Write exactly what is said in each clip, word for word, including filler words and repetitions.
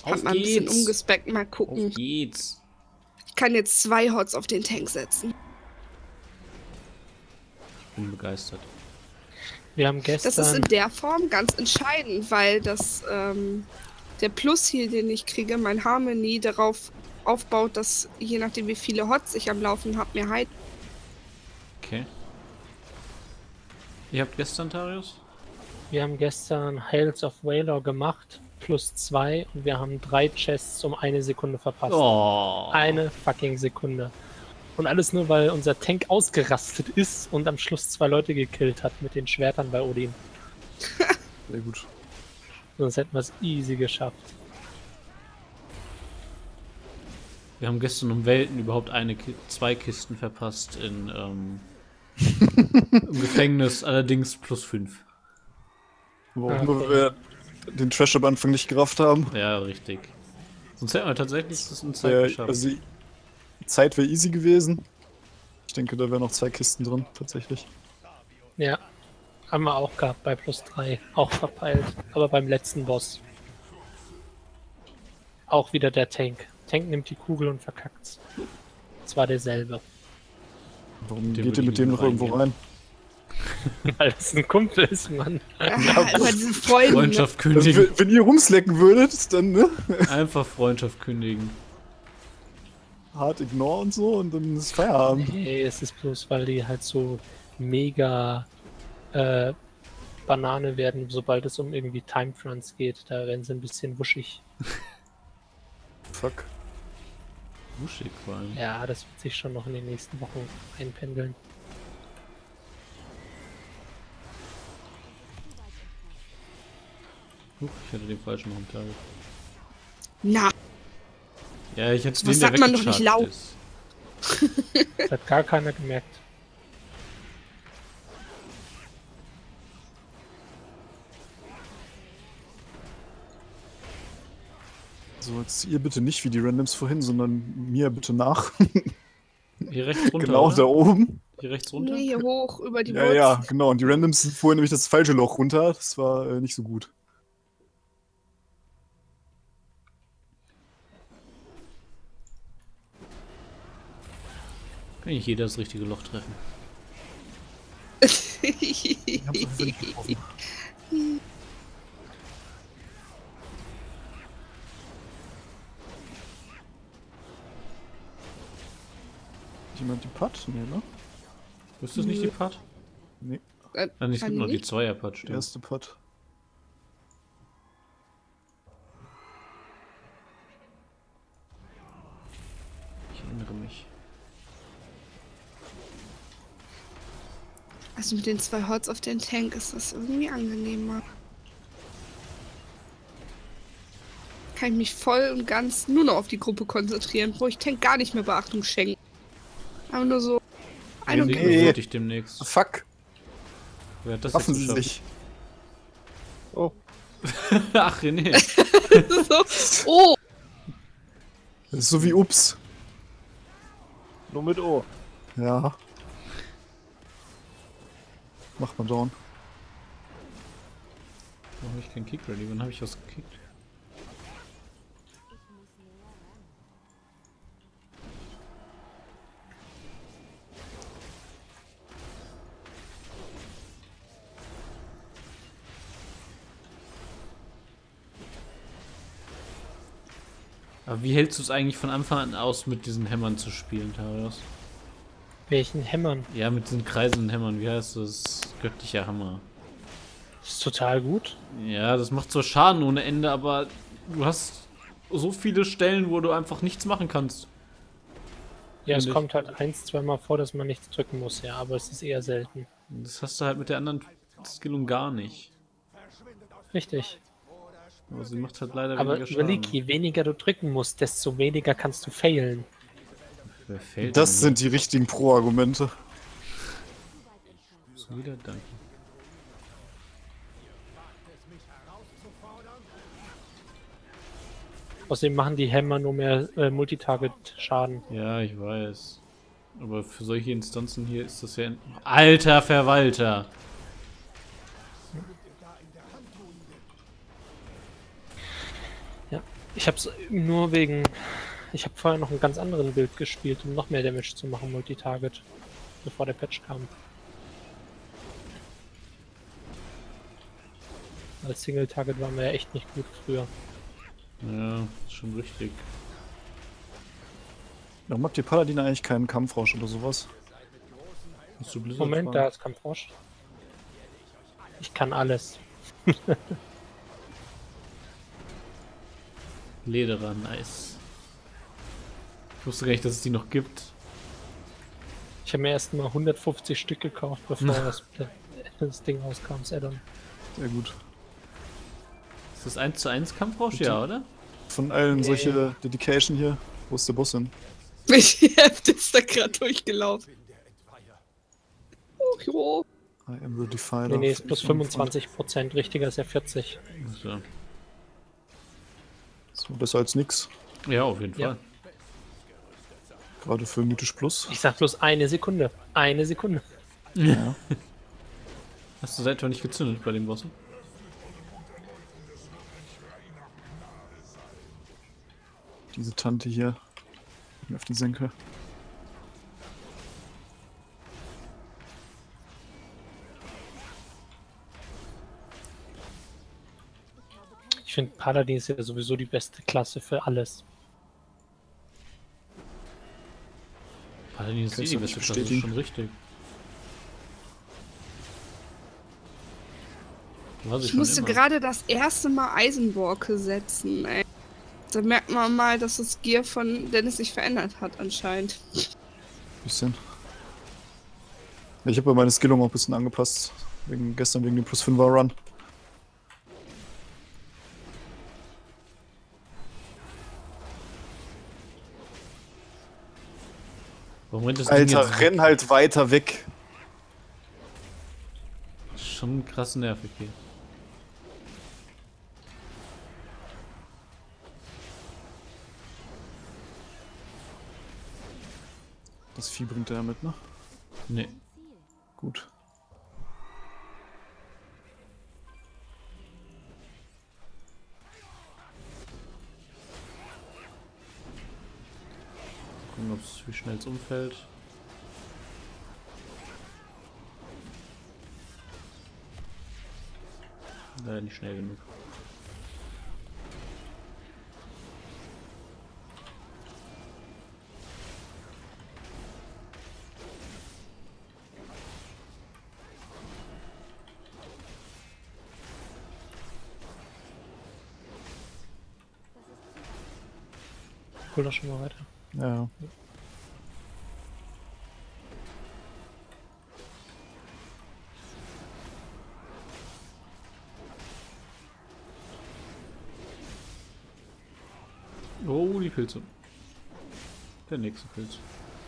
Auf Hab mal ein bisschen geht's. umgespeckt, mal gucken. Auf geht's. Ich kann jetzt zwei Hots auf den Tank setzen. Ich bin begeistert. Wir haben gestern... Das ist in der Form ganz entscheidend, weil das ähm, der Plus hier, den ich kriege, mein Harmony, darauf aufbaut, dass je nachdem wie viele Hots ich am Laufen habe, mir halt. Okay. Ihr habt gestern, Tarius? Wir haben gestern Hails of Valor gemacht, plus zwei, und wir haben drei Chests um eine Sekunde verpasst. Oh. Eine fucking Sekunde. Und alles nur, weil unser Tank ausgerastet ist und am Schluss zwei Leute gekillt hat mit den Schwertern bei Odin. Sehr gut. Sonst hätten wir es easy geschafft. Wir haben gestern um Welten überhaupt eine, Ki zwei Kisten verpasst in ähm, im Gefängnis, allerdings plus fünf. Warum Okay. wir den Trash am Anfang nicht gerafft haben. Ja, richtig. Sonst hätten wir tatsächlich das in Zeit Äh, geschafft. also die Zeit wäre easy gewesen. Ich denke, da wären noch zwei Kisten drin, tatsächlich. Ja, haben wir auch gehabt bei plus drei. Auch verpeilt. Aber beim letzten Boss. Auch wieder der Tank. Tank nimmt die Kugel und verkackt's. Zwar derselbe. Warum Den geht würde ihr ich mit dem nicht noch irgendwo reingehen. rein? Weil das ein Kumpel ist, Mann. Ja, über diesen Freunden. Freundschaft Also, kündigen. wenn wenn ihr rumslecken würdet, dann ne? Einfach Freundschaft kündigen. Hart ignore und so und dann ist Feierabend. Nee, es ist bloß, weil die halt so mega äh, Banane werden, sobald es um irgendwie Timefronts geht. Da werden sie ein bisschen wuschig. Fuck. Wuschig vor allem. Ja, das wird sich schon noch in den nächsten Wochen einpendeln. Huch, ich hatte den falschen Kommentar. Na, Ja, ich hätte Was den, der sagt man doch nicht weggechargt laut? ist. Das hat gar keiner gemerkt. So, jetzt ihr bitte nicht wie die Randoms vorhin, sondern mir bitte nach. Hier rechts runter, Genau, da oder? oben. Hier rechts runter? nee, hier hoch über die Ja, Wurzel. ja, genau. Und die Randoms sind vorhin nämlich das falsche Loch runter. Das war äh, nicht so gut. Kann nicht jeder das richtige Loch treffen. Ich hab's auf jeden Fall nicht getroffen. Jemand die Putt? Nee, ne? Ist das nicht die Putt? Nee, Äh, Nein, es kann gibt noch die nicht. Zweier-Putt, die stimmt. erste Putt. Ich erinnere mich. Also mit den zwei Hots auf den Tank ist das irgendwie angenehmer. Kann ich mich voll und ganz nur noch auf die Gruppe konzentrieren, wo ich Tank gar nicht mehr Beachtung schenken. Aber nur so. Ein und Den okay. bewirte ich demnächst. Fuck, Wer hat das raffen jetzt sie geschafft? sich. Oh, Ach, René. so. Oh, das ist so wie Ups. Nur mit O. Ja. Mach mal down. Warum habe ich keinen Kick ready? Wann habe ich was gekickt? Aber wie hältst du es eigentlich von Anfang an aus, mit diesen Hämmern zu spielen, Tarius? Welchen Hämmern? Ja, mit diesen kreisenden Hämmern. Wie heißt das? Göttlicher Hammer. Das ist total gut. Ja, das macht zwar Schaden ohne Ende, aber du hast so viele Stellen, wo du einfach nichts machen kannst. Ja, es Finde ich. kommt halt eins, zweimal vor, dass man nichts drücken muss, ja, aber es ist eher selten. Das hast du halt mit der anderen Skillung gar nicht. Richtig. Aber sie macht halt leider Aber weniger überleg, Schaden. je weniger du drücken musst, desto weniger kannst du failen. Wer fällt Das denn sind die richtigen Pro-Argumente. hier? So wieder danke. Außerdem machen die Hämmer nur mehr äh, Multitarget-Schaden. Ja, ich weiß. Aber für solche Instanzen hier ist das ja... Alter Verwalter! Ich hab's nur wegen... Ich habe vorher noch einen ganz anderen Bild gespielt, um noch mehr Damage zu machen, Multitarget, bevor der Patch kam. Als Single-Target waren wir ja echt nicht gut früher. Ja, ist schon richtig. Warum habt ihr Paladin eigentlich keinen Kampfrausch oder sowas? Musst du Blizzard Moment, fragen? da ist Kampfrausch. Ich kann alles. Lederer, nice. Ich wusste gar nicht, dass es die noch gibt. Ich habe mir erst mal hundertfünfzig Stück gekauft, bevor das, das Ding rauskam, das Add-on. Sehr gut. Ist das eins zu eins Kampfrausch? Ja, oder? Von allen Nee. solche Dedication hier. Wo ist der Boss hin? Welche Hälfte ist da gerade durchgelaufen? Oh, jo. I am the Defiler. Nee, nee, ist plus fünfundzwanzig Prozent, richtiger ist ja vierzig. So. So besser als nix. Ja, auf jeden Ja. Fall. Gerade für Mythisch Plus. Ich sag bloß eine Sekunde. Eine Sekunde. Ja. Hast du seit etwa nicht gezündet bei den Bossen? Diese Tante hier. Geht mir auf die Senke. Ich finde Paladin ist ja sowieso die beste Klasse für alles. Paladin ist Kann eh ich die so beste nicht Klasse, das ist bestätigen. schon richtig. War sie Ich schon musste immer. gerade das erste Mal Eisenborke setzen, ey. Da merkt man mal, dass das Gear von Dennis sich verändert hat anscheinend. Bisschen. Ich habe ja meine Skillung auch ein bisschen angepasst. Wegen, gestern wegen dem Plus fünfer Run. Warum rennt das Ding Alter, jetzt renn halt weiter weg. schon krass nervig hier? Das Vieh bringt er mit, ne? Nee. Gut. Gucken, ob's, wie schnell es umfällt. Leider nicht schnell genug. Hol doch schon mal weiter. Ja. Oh, die Pilze. Der nächste Pilz.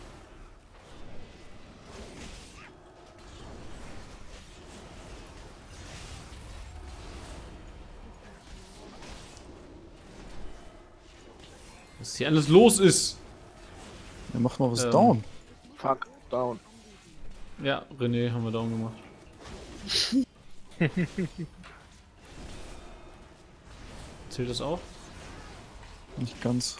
Was hier alles los ist. Er macht mal was Ähm. down. Fuck, down. Ja, René haben wir down gemacht. Zählt das auch? Nicht ganz.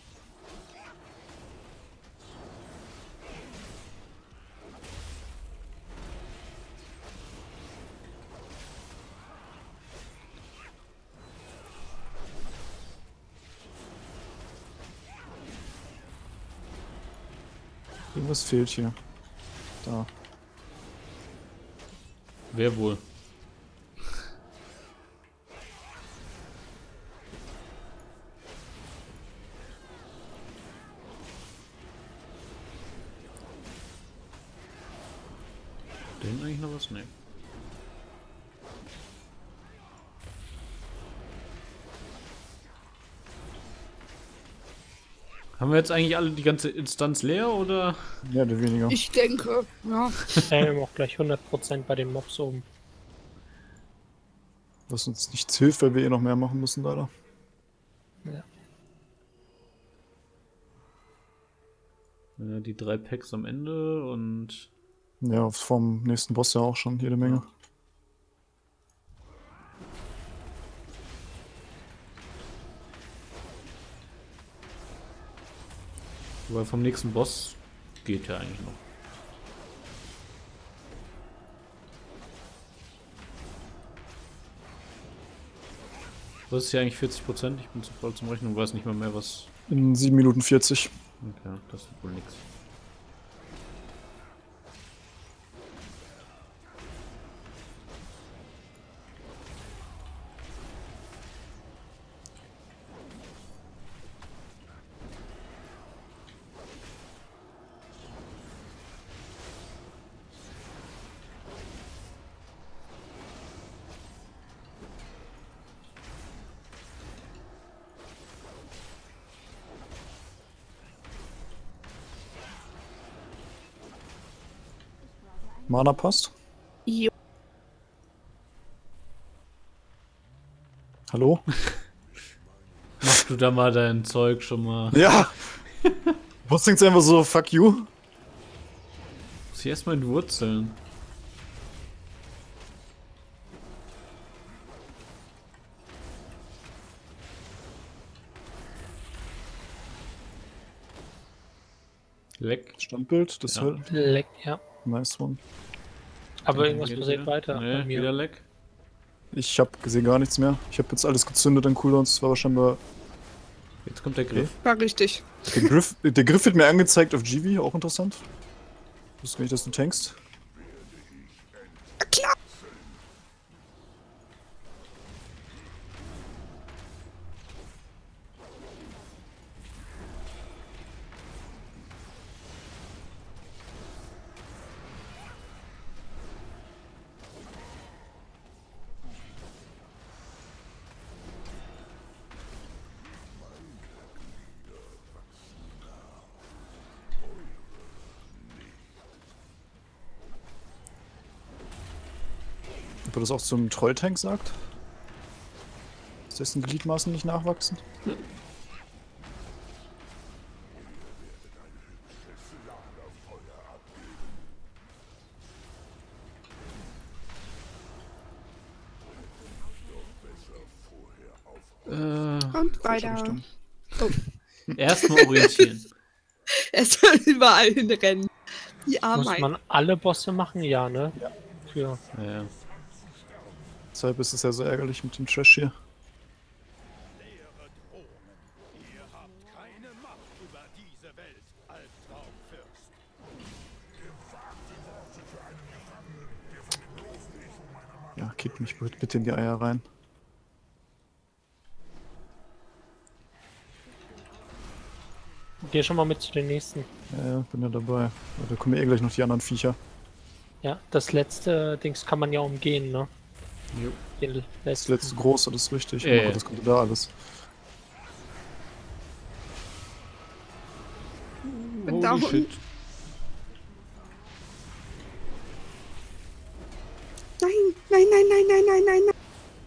Irgendwas fehlt hier. Da. Wer wohl? Da hinten eigentlich noch was? Nee. Haben wir jetzt eigentlich alle die ganze Instanz leer oder? Mehr oder weniger. Ich denke, ja. Ja, wir haben auch gleich hundert Prozent bei den Mobs oben. Was uns nichts hilft, weil wir eh noch mehr machen müssen, leider. Ja. Ja, die drei Packs am Ende und Ja, vom nächsten Boss ja auch schon jede Menge. Wobei vom nächsten Boss geht ja eigentlich noch. Was ist hier eigentlich vierzig Prozent? Ich bin zu voll zum Rechnen und weiß nicht mal mehr was. In sieben Minuten vierzig. Okay, das ist wohl nix. Mana passt. Jo. Hallo? Mach du da mal dein Zeug schon mal. Ja! Was denkst du einfach so, fuck you? Muss ich erstmal in die Wurzeln. Leck. Standbild, das Ja. ja. Halt. Leck, ja. Nice one. Aber irgendwas Geht passiert wieder? weiter Nee, bei mir. wieder Leck. Ich hab gesehen gar nichts mehr. Ich hab jetzt alles gezündet an Cooldowns. Das war wahrscheinlich. Jetzt kommt der Griff. War richtig. Der Griff, der Griff wird mir angezeigt auf G V, auch interessant. Ich wusste gar nicht, dass du tankst. Ja, klar. Ob er das auch zum Trolltank sagt? Dass dessen Gliedmaßen nicht nachwachsen? Äh, Und weiter. Richtung. erstmal orientieren. Erstmal überall hinrennen. Die Muss Ameisen. man alle Bosse machen? Ja, ne? Ja. Für Ja, ja. Deshalb ist es ja so ärgerlich mit dem Trash hier. Ja, kick mich bitte in die Eier rein. Geh schon mal mit zu den nächsten. Ja, ja, bin ja dabei. Aber da kommen ja eh gleich noch die anderen Viecher. Ja, das letzte Dings kann man ja umgehen, ne? Jo. Den Das letzten. letzte große, das ist richtig. Ja, Aber ja. das kommt da alles. Bin down. shit. Nein, nein, nein, nein, nein, nein, nein, nein.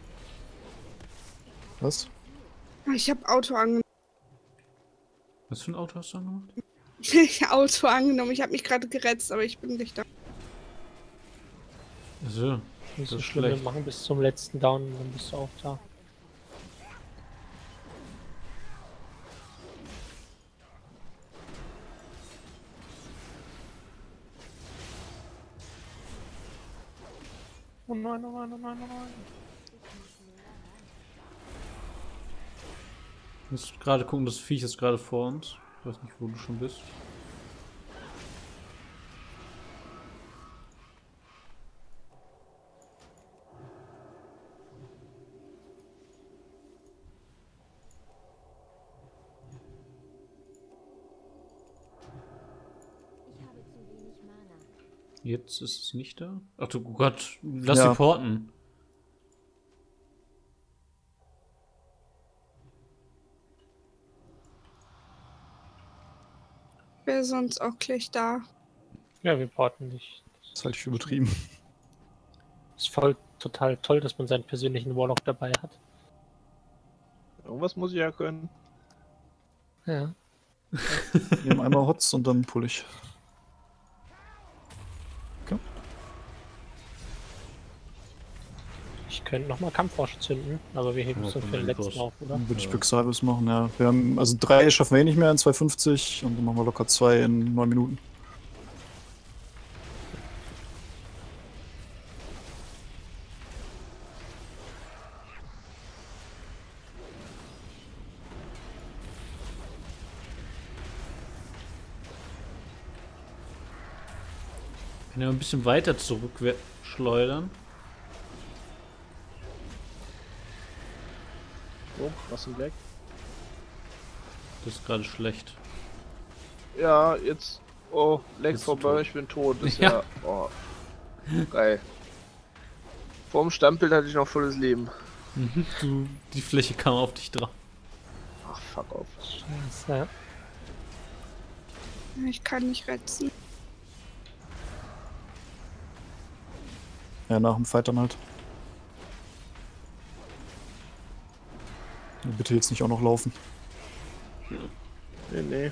Was? Ah, ich habe Auto angenommen. Was für ein Auto hast du angemacht? Ich hab Auto angenommen. Ich habe mich gerade geretzt, aber ich bin nicht da. Also, Nicht so das ist schlimm, wir schlecht. machen bis zum letzten Down und dann bist du auch da. Oh nein, oh nein, oh nein, oh nein. Ich muss gerade gucken, das Viech ist gerade vor uns. Ich weiß nicht, wo du schon bist. Ich habe zu wenig Mana. Jetzt ist es nicht da. Ach du Gott, lass Ja. die porten. Wäre sonst auch gleich da. Ja, wir porten dich. Das halte ich für übertrieben. Ist voll total toll, dass man seinen persönlichen Warlock dabei hat. Irgendwas muss ich ja können. Ja. Ich nehme einmal Hots und dann pull ich. Ich könnten nochmal Kampfrausch zünden, aber wir heben Ja, es so können für wir den den letzten Kurs. auf, oder? Dann würde ich Ja. Quick Service machen, ja. Wir haben, also drei schaffen wir eh nicht mehr in zwei fünfzig und dann machen wir locker zwei in neun Minuten. Kann ja ein bisschen weiter zurück schleudern. So, was ein Black. Das ist gerade schlecht. Ja, jetzt. Oh, Leg Bist du vorbei, tot? ich bin tot. Das ist Ja. ja. Oh. Geil. Vorm Standbild hatte ich noch volles Leben. Mhm, du, die Fläche kam auf dich drauf. Ach, fuck off. Scheiße. Ich kann nicht retzen. Ja, nach dem Fight dann halt. Bitte jetzt nicht auch noch laufen. Nee, nee.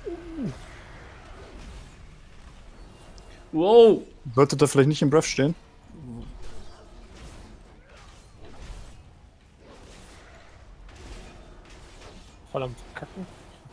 Wow! Sollte da vielleicht nicht im Breath stehen? Voll am Verkacken.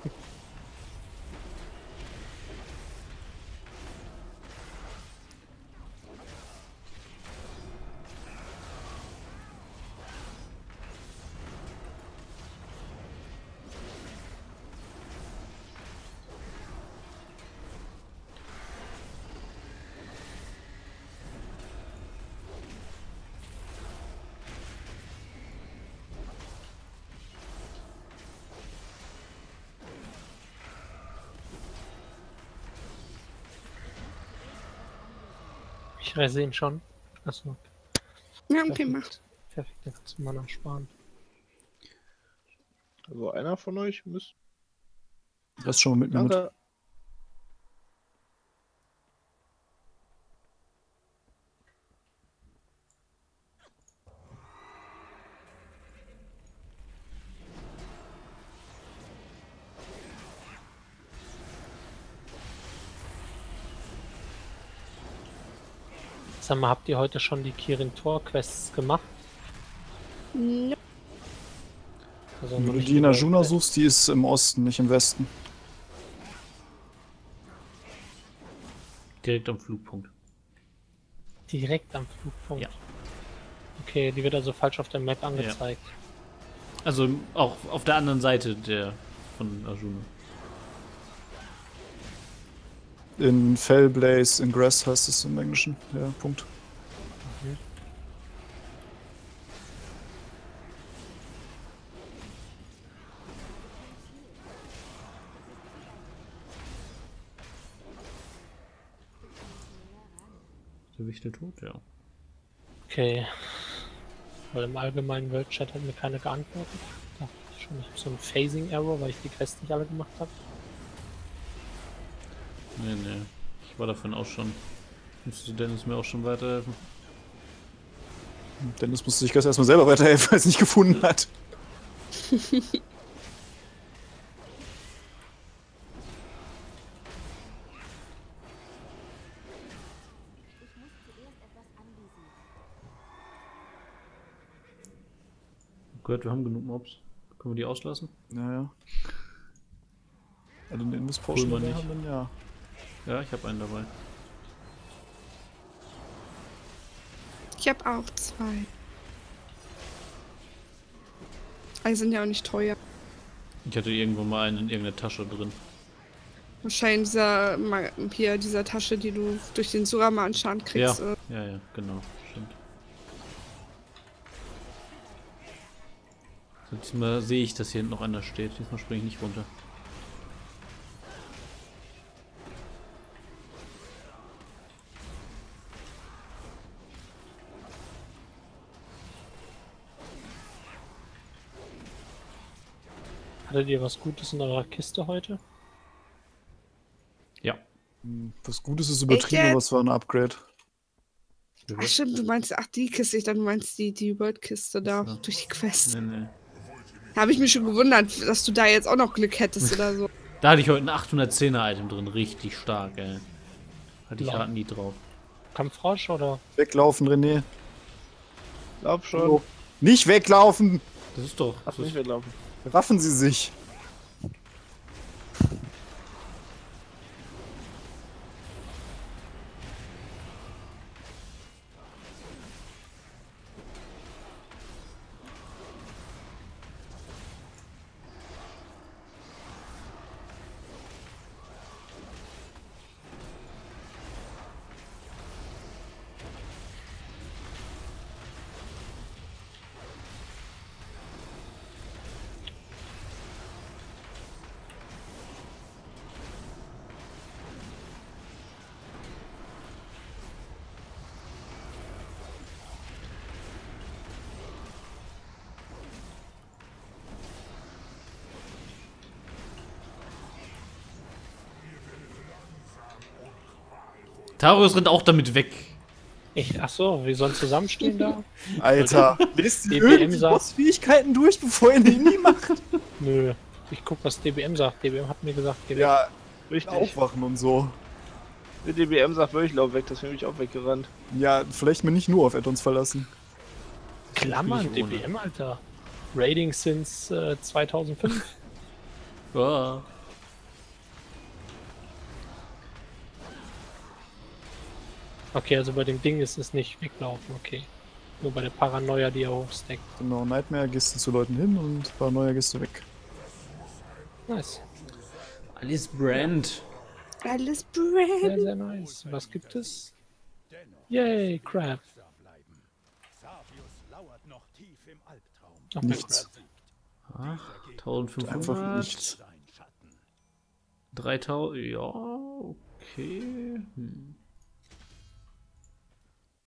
Ich rese ihn schon. Achso, Ja, okay, macht. perfekt, dann kannst du Mana sparen. Also einer von euch müsste. Das ist schon mal mit mir mit. Danke. Sag mal, habt ihr heute schon die Kirin Tor Quests gemacht? Ja. Also Wenn noch du nicht die in World Arjuna Quest. suchst, die ist im Osten, nicht im Westen. Direkt am Flugpunkt. Direkt am Flugpunkt. Ja. Okay, die wird also falsch auf der Map angezeigt. Also auch auf der anderen Seite der von Arjuna. In Fellblaze, Ingress heißt es im Englischen. Ja, Punkt. Ist der Wichtel tot? Ja. Okay. Weil im allgemeinen World Chat hat mir keiner geantwortet. Dachte ich schon, ich habe so einen Phasing Error, weil ich die Quests nicht alle gemacht habe. Nee, nee. Ich war davon auch schon. Müsste Dennis mir auch schon weiterhelfen. Dennis musste sich erstmal selber weiterhelfen, weil er es nicht gefunden hat. Ich muss zuerst etwas anvisieren. Gehört, wir haben genug Mobs. Können wir die auslassen? Ja, ja. Also den Invis Holen wir Potion nicht. haben, ja. Ja, ich habe einen dabei. Ich habe auch zwei. Die sind ja auch nicht teuer. Ich hatte irgendwo mal einen in irgendeiner Tasche drin. Wahrscheinlich dieser, Ma- hier, dieser Tasche, die du durch den Suraman-Schaden kriegst. Ja. äh. Ja, ja, genau. Stimmt. So, diesmal sehe ich, dass hier hinten noch einer steht. Diesmal springe ich nicht runter. Hattet ihr was Gutes in eurer Kiste heute? Ja. Hm, Was Gutes ist übertrieben, jetzt? aber es war ein Upgrade. Ach stimmt, du meinst, ach die Kiste, ich dachte, du meinst die, die World-Kiste da, So. durch die Quest. Nee, nee. Da habe ich mich schon gewundert, dass du da jetzt auch noch Glück hättest oder so. Da hatte ich heute ein achthundertzehner-Item drin. Richtig stark, ey. Hatte ich Lol. hart nie drauf. Kampfrausch oder? Weglaufen, René. Lauf schon. Nicht weglaufen! Das ist doch. Lass Das nicht ist, weglaufen. Raffen Sie sich! Tarius rennt auch damit weg. Ich, ach so, wir sollen zusammenstehen da? Alter, lest D ihr B M irgendwie sagt- Bossfähigkeiten durch, bevor ihr eine Indie macht? Nö. Ich guck, was D B M sagt. D B M hat mir gesagt, geh weg. Ja, Richtig. aufwachen und so. Der D B M sagt wirklich, lauf weg, das wäre mich auch weggerannt. Ja, vielleicht mir nicht nur auf Add-ons verlassen. Klammern, D ohne. B M, Alter. Rating since äh, zweitausendfünf. Ja. Okay, also bei dem Ding ist es nicht weglaufen, okay. Nur bei der Paranoia, die er hochsteckt. Genau, Nightmare gehst du zu Leuten hin und Paranoia gehst du weg. Nice. Alice Brand. Alles Sehr, brand. sehr nice. Was gibt es? Yay, Crab. Ach, der Nichts. Crab. Ach, eintausendfünfhundert. Einfach nichts. dreitausend. Ja, okay. Hm.